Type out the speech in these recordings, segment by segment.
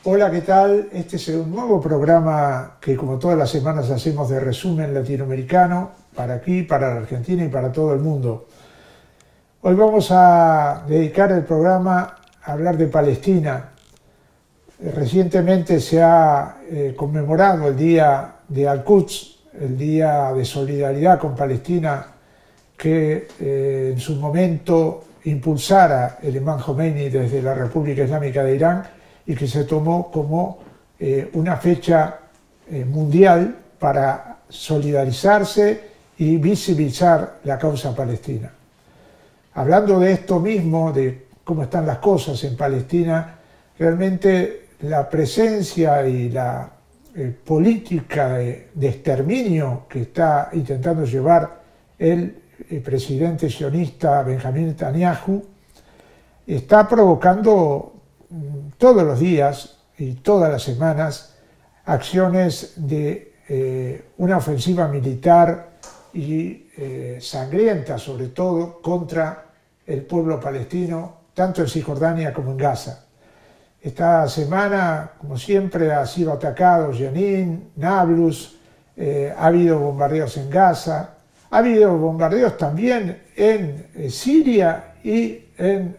Hola, ¿qué tal? Este es un nuevo programa que, como todas las semanas, hacemos de resumen latinoamericano para aquí, para la Argentina y para todo el mundo. Hoy vamos a dedicar el programa a hablar de Palestina. Recientemente se ha conmemorado el Día de Al-Quds, el Día de Solidaridad con Palestina, que en su momento impulsara el imán Jomeini desde la República Islámica de Irán y que se tomó como una fecha mundial para solidarizarse y visibilizar la causa palestina. Hablando de esto mismo, de cómo están las cosas en Palestina, realmente la presencia y la política de exterminio que está intentando llevar el presidente sionista Benjamín Netanyahu está provocando todos los días y todas las semanas acciones de una ofensiva militar y sangrienta, sobre todo, contra el pueblo palestino, tanto en Cisjordania como en Gaza. Esta semana, como siempre, ha sido atacado Jenin, Nablus, ha habido bombardeos en Gaza, ha habido bombardeos también en Siria y en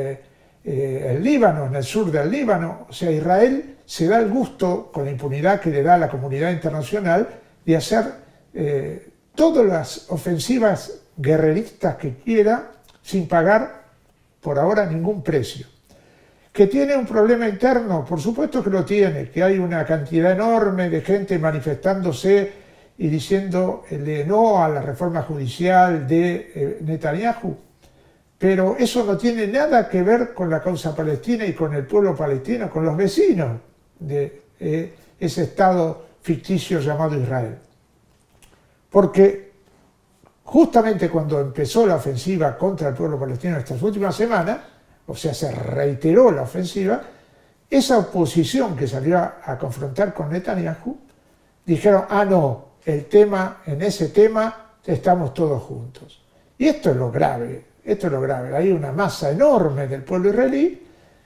el Líbano, en el sur del Líbano. O sea, Israel se da el gusto, con la impunidad que le da a la comunidad internacional, de hacer todas las ofensivas guerreristas que quiera sin pagar por ahora ningún precio. ¿Que tiene un problema interno? Por supuesto que lo tiene, que hay una cantidad enorme de gente manifestándose y diciéndole no a la reforma judicial de Netanyahu. Pero eso no tiene nada que ver con la causa palestina y con el pueblo palestino, con los vecinos de ese Estado ficticio llamado Israel. Porque justamente cuando empezó la ofensiva contra el pueblo palestino estas últimas semanas, o sea, se reiteró la ofensiva, esa oposición que salió a confrontar con Netanyahu, dijeron, no, en ese tema estamos todos juntos. Y esto es lo grave, Hay una masa enorme del pueblo israelí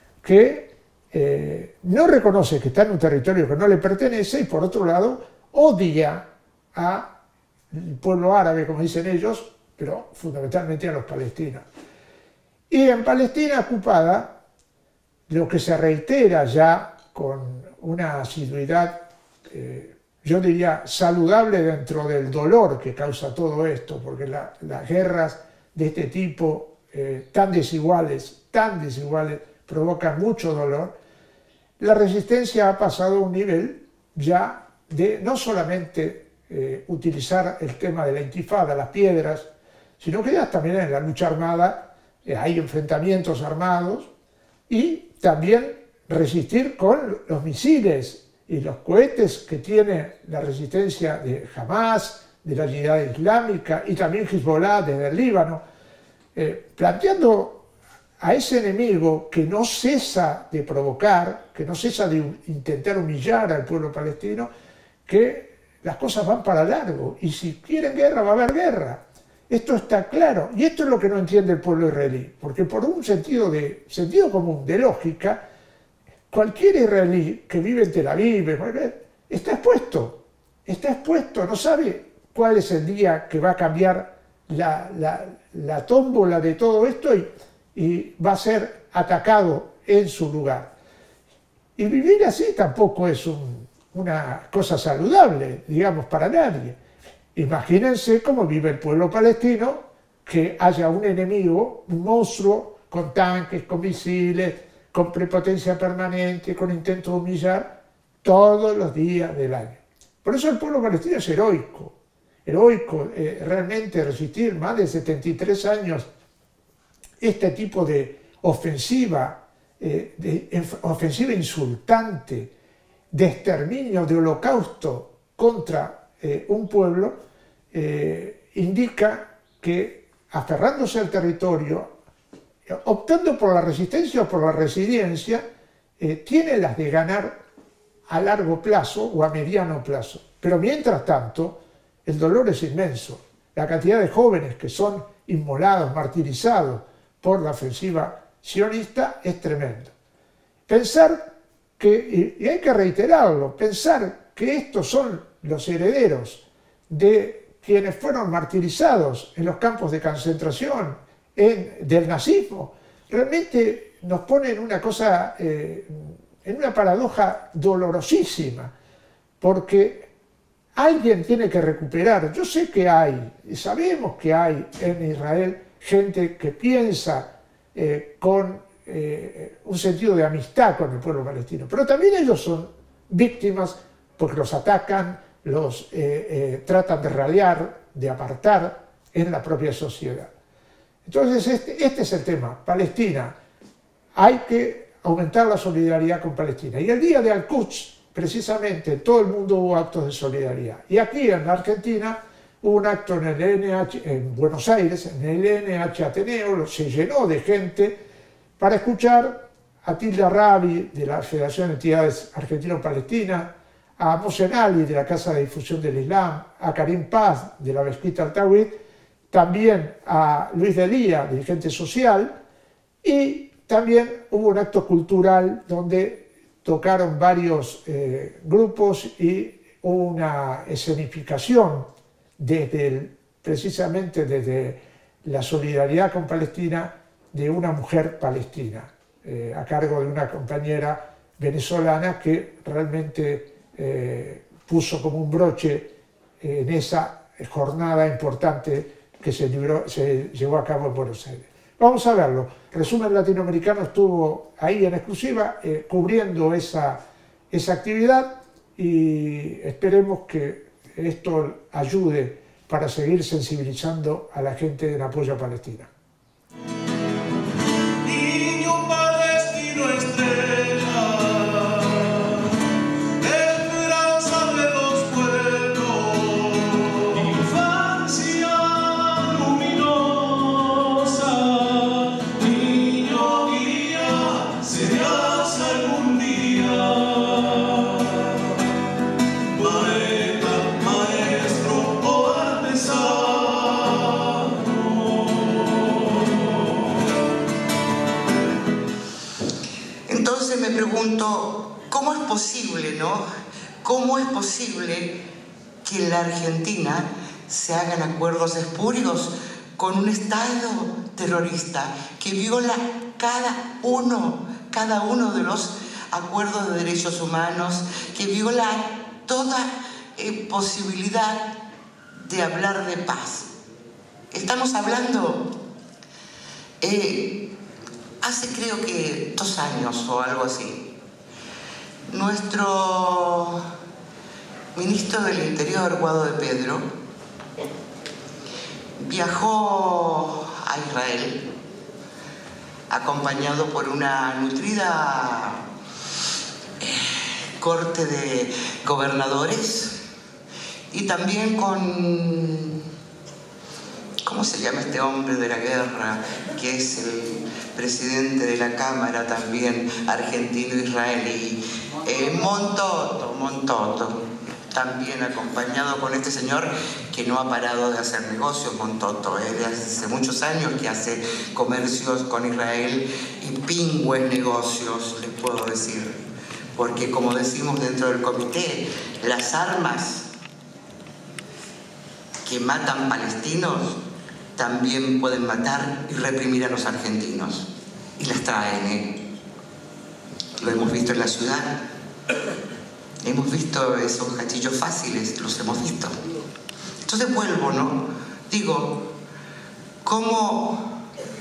que no reconoce que está en un territorio que no le pertenece y, por otro lado, odia al pueblo árabe, como dicen ellos, pero fundamentalmente a los palestinos. Y en Palestina ocupada, lo que se reitera ya con una asiduidad, yo diría, saludable dentro del dolor que causa todo esto, porque las guerras de este tipo, tan desiguales, provocan mucho dolor. La resistencia ha pasado a un nivel ya de no solamente utilizar el tema de la intifada, las piedras, sino que ya también en la lucha armada hay enfrentamientos armados y también resistir con los misiles y los cohetes que tiene la resistencia de Hamas, de la Yihad Islámica y también Hezbollah desde el Líbano, planteando a ese enemigo que no cesa de provocar, que no cesa de intentar humillar al pueblo palestino, que las cosas van para largo y si quieren guerra va a haber guerra. Esto está claro y esto es lo que no entiende el pueblo israelí, porque por un sentido común, de lógica, cualquier israelí que vive en Tel Aviv está expuesto, no sabe cuál es el día que va a cambiar la tómbola de todo esto y va a ser atacado en su lugar. Y vivir así tampoco es una cosa saludable, digamos, para nadie. Imagínense cómo vive el pueblo palestino, que haya un enemigo, un monstruo, con tanques, con misiles, con prepotencia permanente, con intento de humillar, todos los días del año. Por eso el pueblo palestino es heroico, realmente resistir más de 73 años este tipo de ofensiva insultante, de exterminio, de holocausto contra un pueblo, indica que aferrándose al territorio, optando por la resistencia o por la resiliencia, tiene las de ganar a largo plazo o a mediano plazo. Pero mientras tanto, el dolor es inmenso. La cantidad de jóvenes que son inmolados, martirizados por la ofensiva sionista es tremendo. Pensar y hay que reiterarlo, pensar que estos son los herederos de quienes fueron martirizados en los campos de concentración del nazismo, realmente nos pone en una cosa, en una paradoja dolorosísima, porque alguien tiene que recuperar. Yo sé que hay, y sabemos que hay en Israel gente que piensa con un sentido de amistad con el pueblo palestino, pero también ellos son víctimas porque los atacan, los tratan de radiar, de apartar en la propia sociedad. Entonces este es el tema, Palestina. Hay que aumentar la solidaridad con Palestina. Y el día de Al-Quds, precisamente, todo el mundo hubo actos de solidaridad. Y aquí en la Argentina hubo un acto en el NH, en Buenos Aires, en el NH Ateneo, se llenó de gente para escuchar a Tilda Rabi de la Federación de Entidades Argentino-Palestinas, a Mohsen Ali de la Casa de Difusión del Islam, a Karim Paz de la Mezquita Al-Tawhid, también a Luis Delía, dirigente social, y también hubo un acto cultural donde tocaron varios grupos y hubo una escenificación precisamente desde la solidaridad con Palestina de una mujer palestina, a cargo de una compañera venezolana que realmente puso como un broche en esa jornada importante que se llevó a cabo en Buenos Aires. Vamos a verlo. Resumen Latinoamericano estuvo ahí en exclusiva cubriendo esa actividad y esperemos que esto ayude para seguir sensibilizando a la gente en apoyo a Palestina. Niño palestino estrella, esperanza de los pueblos, infancia luminosa, niño guía, serás algún día. Poeta, maestro o artesano. Entonces me pregunto, ¿cómo es posible, no? ¿Cómo es posible que en la Argentina se hagan acuerdos espurios con un Estado terrorista que viola cada uno de los acuerdos de derechos humanos, que viola toda posibilidad de hablar de paz? Estamos hablando, hace creo que 2 años o algo así, nuestro ministro del Interior, Guado de Pedro, viajó a Israel acompañado por una nutrida corte de gobernadores y también con, ¿cómo se llama este hombre de la guerra? Que es el presidente de la Cámara también argentino-israelí, Montoto, también acompañado con este señor que no ha parado de hacer negocios, Montoto, de hace muchos años que hace comercios con Israel y pingües negocios, les puedo decir, porque como decimos dentro del comité, las armas que matan palestinos también pueden matar y reprimir a los argentinos. Y las traen, Lo hemos visto en la ciudad. Hemos visto esos gatillos fáciles, los hemos visto. Entonces vuelvo, ¿no? Digo, ¿cómo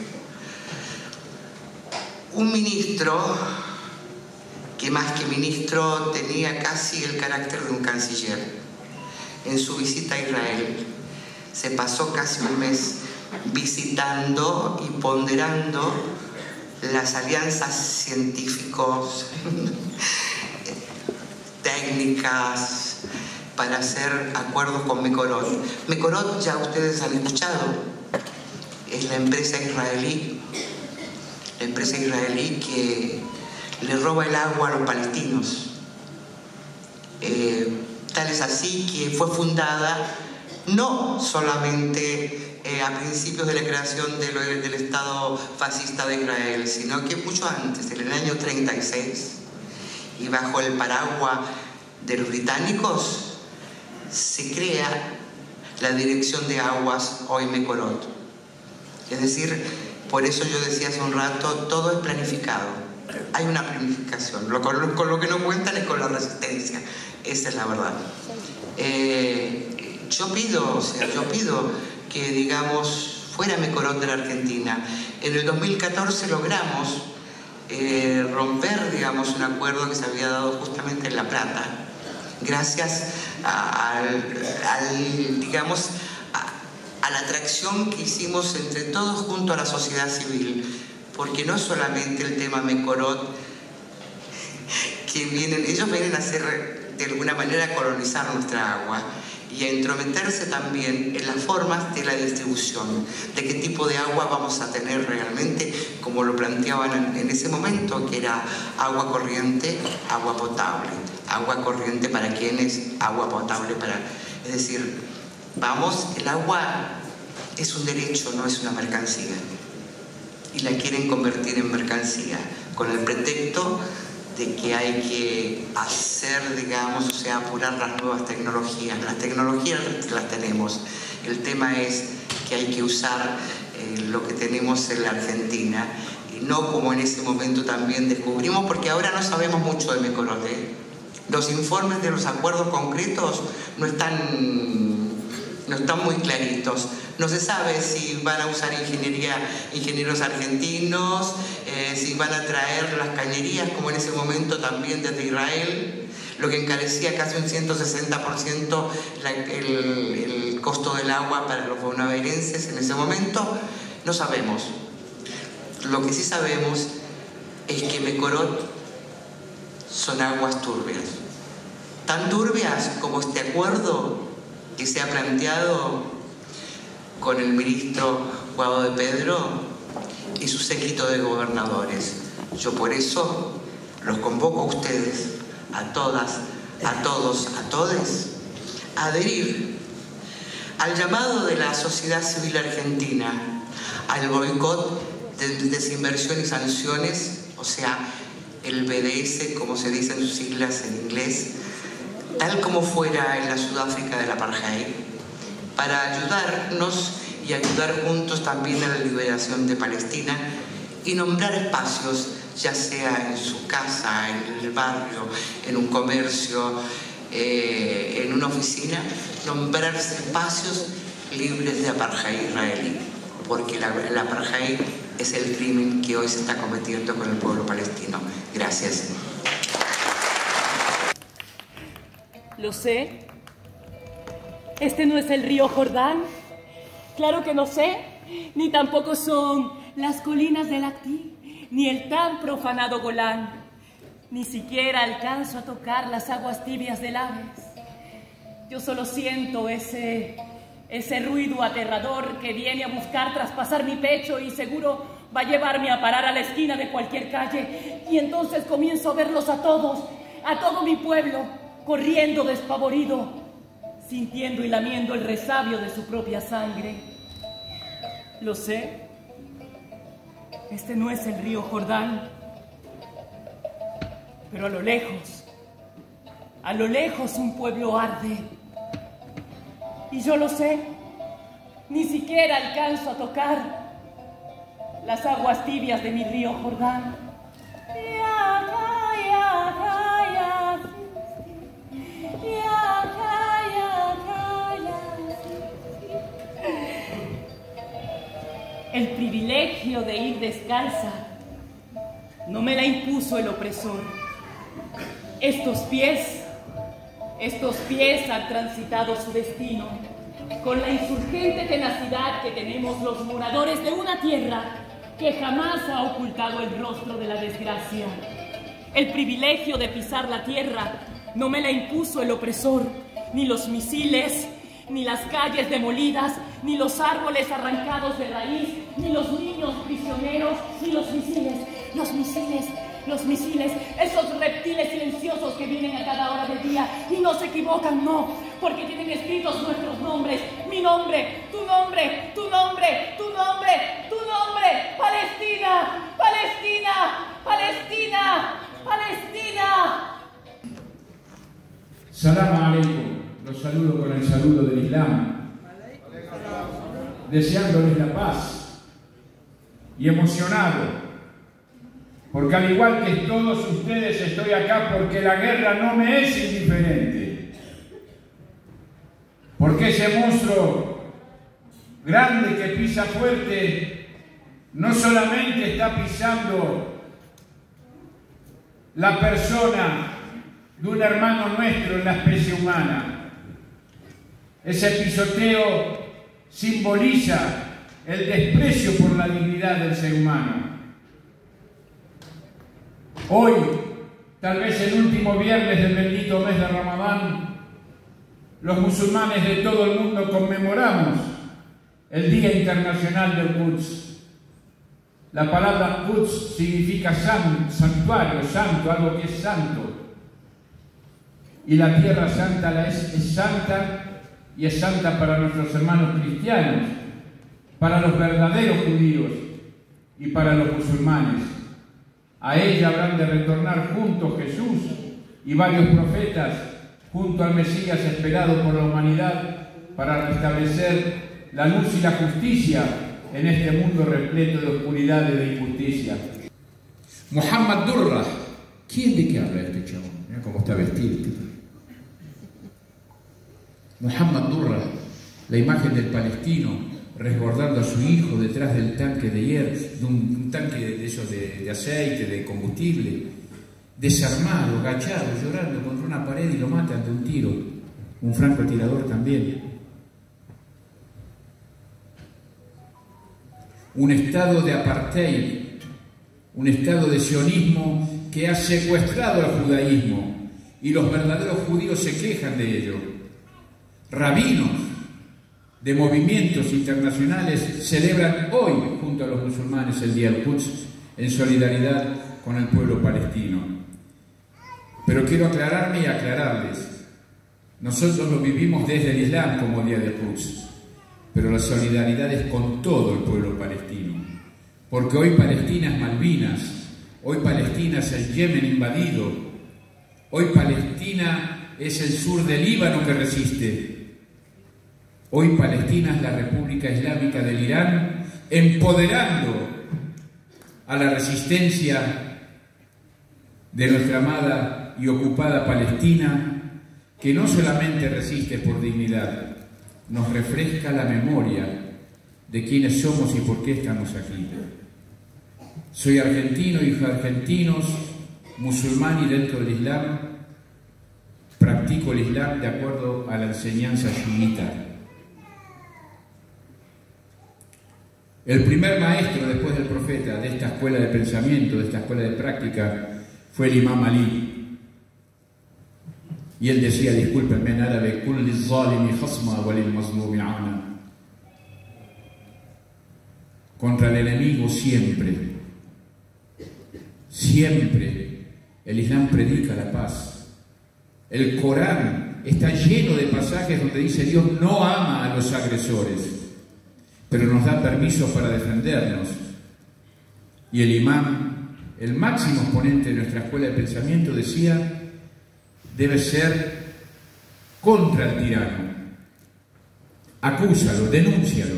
un ministro, que más que ministro tenía casi el carácter de un canciller, en su visita a Israel, se pasó casi un mes visitando y ponderando las alianzas científicos, técnicas, para hacer acuerdos con Mekorot. Mekorot, ya ustedes han escuchado, es la empresa israelí que le roba el agua a los palestinos. Tal es así que fue fundada no solamente a principios de la creación del Estado fascista de Israel, sino que mucho antes, en el año 36, y bajo el paraguas de los británicos se crea la Dirección de Aguas, hoy Mecorot. Es decir, por eso yo decía hace un rato, todo es planificado. Hay una planificación. Con lo que no cuentan es con la resistencia. Esa es la verdad. Yo pido que, digamos, fuera Mecorot de la Argentina. En el 2014 logramos romper, digamos, un acuerdo que se había dado justamente en La Plata, gracias digamos, a la atracción que hicimos entre todos junto a la sociedad civil, porque no solamente el tema Mecorot, ellos vienen a hacer, de alguna manera, a colonizar nuestra agua y a entrometerse también en las formas de la distribución, de qué tipo de agua vamos a tener realmente, como lo planteaban en ese momento, que era agua corriente, agua potable. Agua corriente para quienes, agua potable para... Es decir, el agua es un derecho, no es una mercancía. Y la quieren convertir en mercancía, con el pretexto de que hay que hacer, digamos, o sea, apurar las nuevas tecnologías. Las tecnologías las tenemos. El tema es que hay que usar lo que tenemos en la Argentina, y no como en ese momento también descubrimos, porque ahora no sabemos mucho de Mecorot. Los informes de los acuerdos concretos no están muy claritos. No se sabe si van a usar ingenieros argentinos, si van a traer las cañerías, como en ese momento también desde Israel, lo que encarecía casi un 160% el costo del agua para los bonaerenses en ese momento. No sabemos. Lo que sí sabemos es que Mecorot son aguas turbias. Tan turbias como este acuerdo que se ha planteado con el ministro Guado de Pedro y su séquito de gobernadores. Yo por eso los convoco a ustedes, a todas, a todos, a todes, a adherir al llamado de la sociedad civil argentina, al boicot de desinversión y sanciones, o sea, el BDS, como se dice en sus siglas en inglés, tal como fuera en la Sudáfrica del apartheid, para ayudarnos y ayudar juntos también a la liberación de Palestina y nombrar espacios, ya sea en su casa, en el barrio, en un comercio, en una oficina, nombrar espacios libres de apartheid israelí, porque el apartheid es el crimen que hoy se está cometiendo con el pueblo palestino. Gracias. Lo sé. Este no es el río Jordán. Claro que no sé. Ni tampoco son las colinas del Actí, ni el tan profanado Golán. Ni siquiera alcanzo a tocar las aguas tibias del Aves. Yo solo siento ese ruido aterrador que viene a buscar traspasar mi pecho y seguro va a llevarme a parar a la esquina de cualquier calle. Y entonces comienzo a verlos a todos, a todo mi pueblo, corriendo despavorido, sintiendo y lamiendo el resabio de su propia sangre. Lo sé, este no es el río Jordán, pero a lo lejos un pueblo arde. Y yo lo sé, ni siquiera alcanzo a tocar las aguas tibias de mi río Jordán. El privilegio de ir descalza no me la impuso el opresor. Estos pies han transitado su destino con la insurgente tenacidad que tenemos los moradores de una tierra que jamás ha ocultado el rostro de la desgracia. El privilegio de pisar la tierra no me la impuso el opresor, ni los misiles, ni las calles demolidas, ni los árboles arrancados de raíz, ni los niños prisioneros, ni los misiles, esos reptiles silenciosos que vienen a cada hora del día y no se equivocan, no, porque tienen escritos nuestros nombres, mi nombre, tu nombre, tu nombre, tu nombre, tu nombre, Palestina, Palestina, Palestina, Palestina. Salam aleikum, los saludo con el saludo del Islam, deseándoles la paz y emocionado, porque al igual que todos ustedes estoy acá porque la guerra no me es indiferente, porque ese monstruo grande que pisa fuerte no solamente está pisando la persona de un hermano nuestro en la especie humana. Ese pisoteo simboliza el desprecio por la dignidad del ser humano. Hoy, tal vez el último viernes del bendito mes de Ramadán, los musulmanes de todo el mundo conmemoramos el Día Internacional del Quds. La palabra Quds significa santuario, santo, algo que es santo. Y la tierra santa es santa, y es santa para nuestros hermanos cristianos, para los verdaderos judíos y para los musulmanes. A ella habrán de retornar juntos Jesús y varios profetas, junto al Mesías esperado por la humanidad, para restablecer la luz y la justicia en este mundo repleto de oscuridad y de injusticia. Muhammad Durrah, ¿quién de qué habla este chabón? Mira cómo está vestido. Muhammad Durrah, la imagen del palestino resguardando a su hijo detrás del tanque de hierro, de un tanque de esos de aceite, de combustible, desarmado, agachado, llorando contra una pared y lo matan de un tiro. Un francotirador también. Un estado de apartheid, un estado de sionismo que ha secuestrado al judaísmo, y los verdaderos judíos se quejan de ello. Rabinos de movimientos internacionales celebran hoy junto a los musulmanes el Día del Quds en solidaridad con el pueblo palestino. Pero quiero aclararme y aclararles, nosotros lo vivimos desde el Islam como Día del Quds, pero la solidaridad es con todo el pueblo palestino, porque hoy Palestina es Malvinas, hoy Palestina es el Yemen invadido, hoy Palestina es el sur del Líbano que resiste. Hoy Palestina es la República Islámica del Irán, empoderando a la resistencia de nuestra amada y ocupada Palestina, que no solamente resiste por dignidad, nos refresca la memoria de quiénes somos y por qué estamos aquí. Soy argentino, hijo de argentinos, musulmán y dentro del Islam practico el Islam de acuerdo a la enseñanza chiita. El primer maestro después del profeta de esta escuela de pensamiento, de esta escuela de práctica, fue el Imam Ali. Y él decía, discúlpenme en árabe, "Kul lizzalimi khasma wa lil mazlumi auna". Contra el enemigo siempre, siempre el Islam predica la paz. El Corán está lleno de pasajes donde dice Dios no ama a los agresores, pero nos da permiso para defendernos. Y el imam, el máximo exponente de nuestra escuela de pensamiento, decía, debe ser contra el tirano. Acúsalo, denúncialo.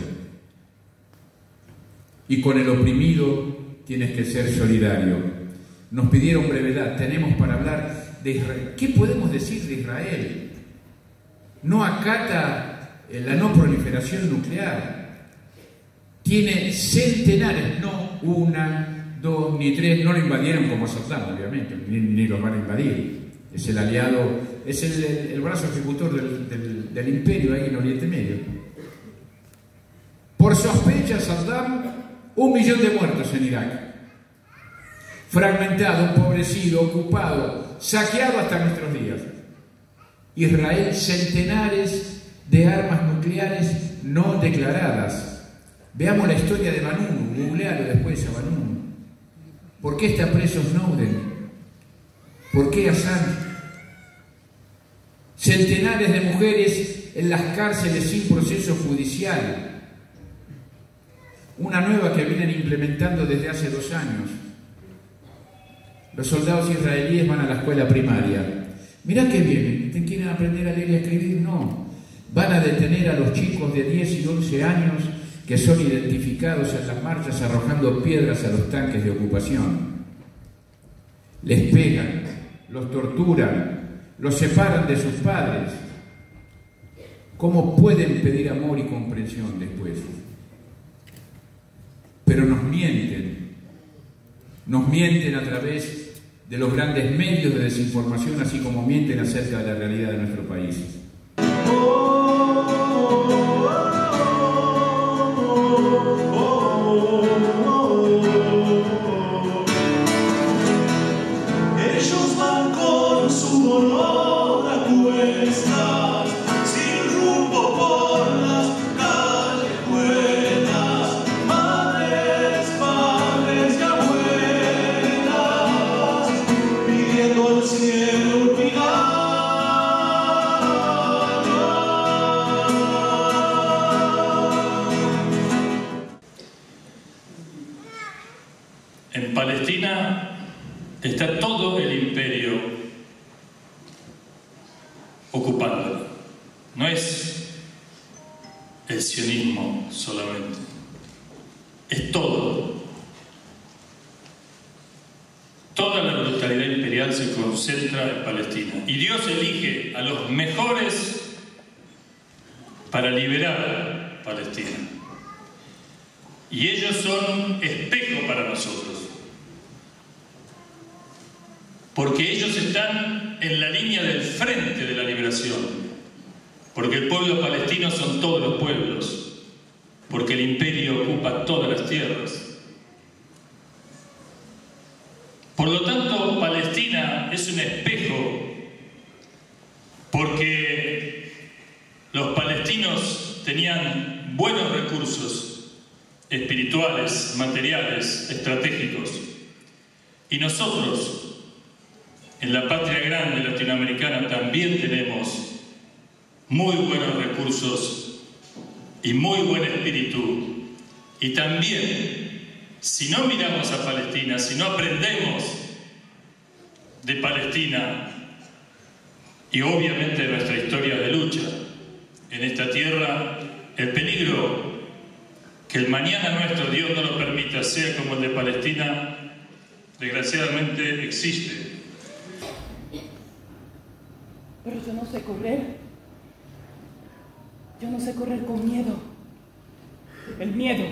Y con el oprimido tienes que ser solidario. Nos pidieron brevedad, tenemos para hablar de Israel. ¿Qué podemos decir de Israel? No acata la no proliferación nuclear. Tiene centenares, no una, dos, ni tres, no lo invadieron como Saddam, obviamente, ni los van a invadir. Es el aliado, es el brazo ejecutor del imperio ahí en Oriente Medio. Por sospecha, Saddam, 1 millón de muertos en Irak. Fragmentado, empobrecido, ocupado, saqueado hasta nuestros días. Israel, centenares de armas nucleares no declaradas. Veamos la historia de Banún, googlealo después a Banún. ¿Por qué está preso Snowden? ¿Por qué Assange? Centenares de mujeres en las cárceles sin proceso judicial. Una nueva que vienen implementando desde hace 2 años. Los soldados israelíes van a la escuela primaria, Mirá qué bien, ¿te quieren aprender a leer y a escribir? No. Van a detener a los chicos de 10 y 11 años que son identificados en las marchas arrojando piedras a los tanques de ocupación. Les pegan, los torturan, los separan de sus padres. ¿Cómo pueden pedir amor y comprensión después? Pero nos mienten a través de los grandes medios de desinformación, así como mienten acerca de la realidad de nuestro país. Ellos van con su dolor a cuestas, sin rumbo por las callejuelas, madres, padres y abuelas, pidiendo al cielo un En Palestina está todo el imperio ocupándolo. No es el sionismo solamente, es todo. Toda la brutalidad imperial se concentra en Palestina. Y Dios elige a los mejores para liberar Palestina. Y ellos son espejo para nosotros. Porque ellos están en la línea del frente de la liberación. Porque el pueblo palestino son todos los pueblos. Porque el imperio ocupa todas las tierras. Por lo tanto, Palestina es un espejo. Porque los palestinos tenían buenos recursos espirituales, materiales, estratégicos. Y nosotros, en la patria grande latinoamericana, también tenemos muy buenos recursos y muy buen espíritu. Y también, si no miramos a Palestina, si no aprendemos de Palestina y obviamente de nuestra historia de lucha en esta tierra, el peligro que el mañana nuestro, Dios no lo permita, sea como el de Palestina, desgraciadamente existe. Pero yo no sé correr. Yo no sé correr con miedo. El miedo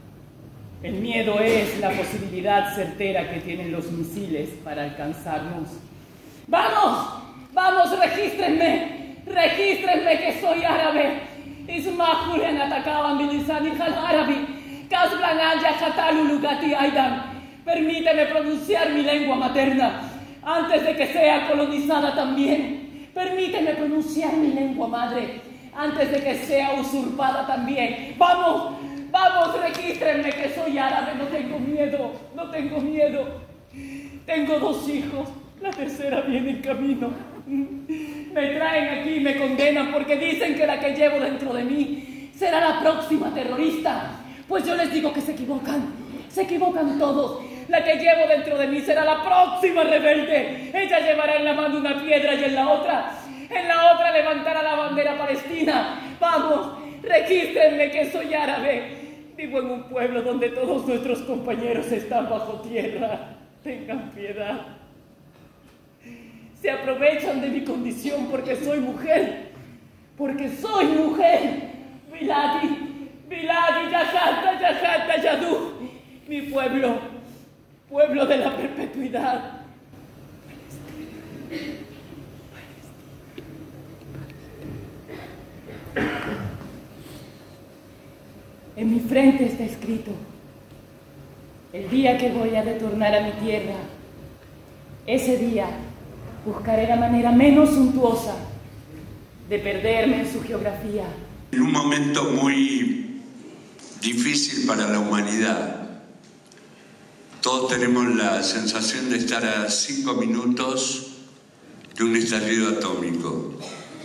es la posibilidad certera que tienen los misiles para alcanzarnos. ¡Vamos! ¡Vamos, regístrenme! ¡Regístrenme que soy árabe! Ismahulen atacaban bilisan hijal árabe. Kasblan aya hatalu lugati aidan. Permíteme pronunciar mi lengua materna antes de que sea colonizada también. Permíteme pronunciar mi lengua madre antes de que sea usurpada también. ¡Vamos! ¡Vamos! Regístrenme que soy árabe. No tengo miedo. No tengo miedo. Tengo 2 hijos. La tercera viene en camino. Me traen aquí y me condenan porque dicen que la que llevo dentro de mí será la próxima terrorista. Pues yo les digo que se equivocan. Se equivocan todos. La que llevo dentro de mí será la próxima rebelde. Ella llevará en la mano una piedra y en la otra levantará la bandera palestina. Vamos, regístrenme que soy árabe. Vivo en un pueblo donde todos nuestros compañeros están bajo tierra. Tengan piedad. Se aprovechan de mi condición porque soy mujer. Porque soy mujer. Biladi, Yajata, Yajata, Yadú. Mi pueblo de la perpetuidad. En mi frente está escrito: el día que voy a retornar a mi tierra, ese día buscaré la manera menos suntuosa de perderme en su geografía. En un momento muy difícil para la humanidad, todos tenemos la sensación de estar a 5 minutos de un estallido atómico,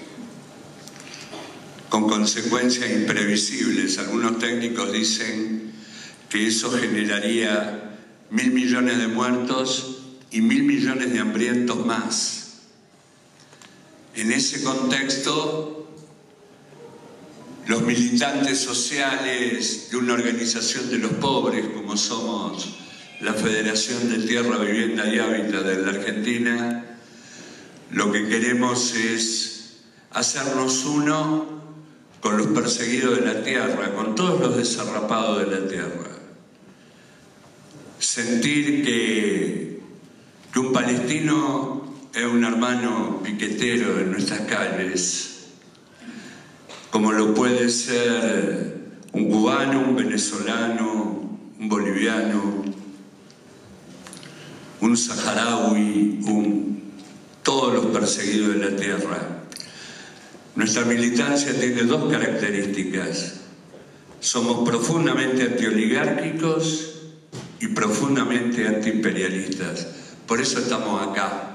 con consecuencias imprevisibles. Algunos técnicos dicen que eso generaría 1.000 millones de muertos y 1.000 millones de hambrientos más. En ese contexto, los militantes sociales de una organización de los pobres, como somos la Federación de Tierra, Vivienda y Hábitat de la Argentina, lo que queremos es hacernos uno con los perseguidos de la tierra, con todos los desarrapados de la tierra. Sentir que un palestino es un hermano piquetero en nuestras calles, como lo puede ser un cubano, un venezolano, un boliviano, un saharaui, todos los perseguidos de la tierra. Nuestra militancia tiene dos características. Somos profundamente antioligárquicos y profundamente antiimperialistas. Por eso estamos acá.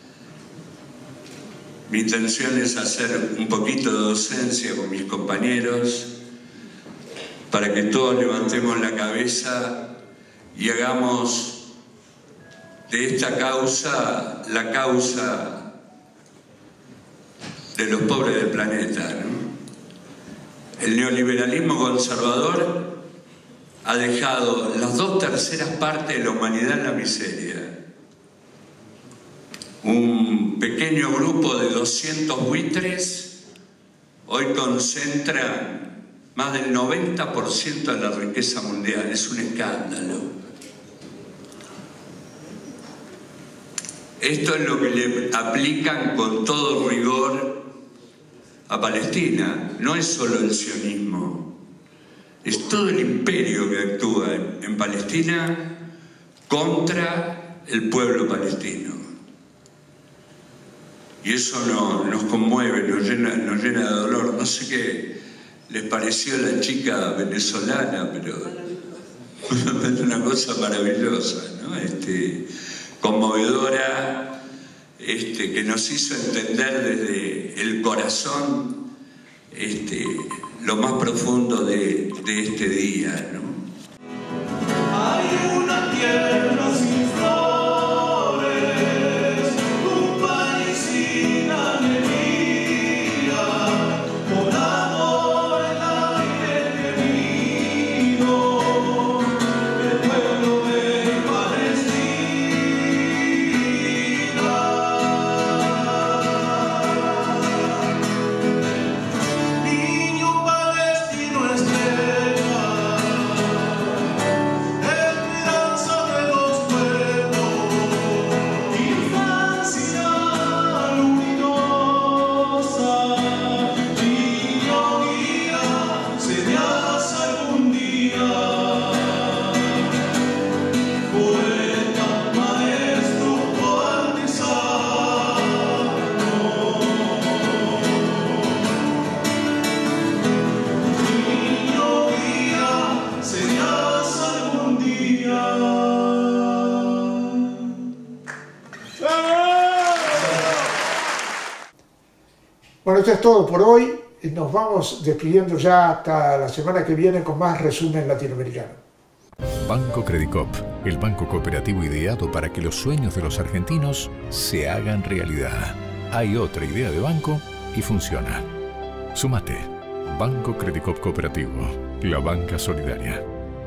Mi intención es hacer un poquito de docencia con mis compañeros para que todos levantemos la cabeza y hagamos de esta causa la causa de los pobres del planeta, ¿no? El neoliberalismo conservador ha dejado las 2/3 partes de la humanidad en la miseria. Un pequeño grupo de 200 buitres hoy concentra más del 90% de la riqueza mundial. Es un escándalo. Esto es lo que le aplican con todo rigor a Palestina. No es solo el sionismo, es todo el imperio que actúa en Palestina contra el pueblo palestino. Y eso nos conmueve, nos llena de dolor. No sé qué les pareció la chica venezolana, pero es una cosa maravillosa, ¿no? Conmovedora, que nos hizo entender desde el corazón lo más profundo de este día, ¿no? Hay una tierra sin flores, un país sin alegría, con amor en aire temido, el pueblo de Palestina. Niño palestino estrella, esperanza de los pueblos, infancia luminosa, niño guía, serías algún día, poeta, maestro o artesano. Niño guía, serías algún día. Bueno, esto es todo por hoy. Nos vamos despidiendo ya hasta la semana que viene con más resumen latinoamericano. Banco Credicop, el banco cooperativo ideado para que los sueños de los argentinos se hagan realidad. Hay otra idea de banco y funciona. Súmate. Banco Credicop Cooperativo, la banca solidaria.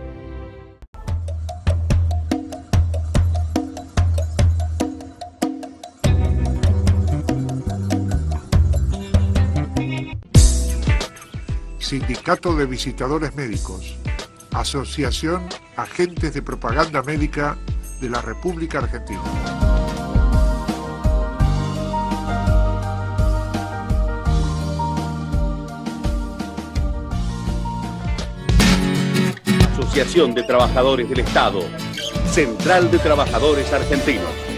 Sindicato de Visitadores Médicos, Asociación Agentes de Propaganda Médica de la República Argentina. Asociación de Trabajadores del Estado, Central de Trabajadores Argentinos.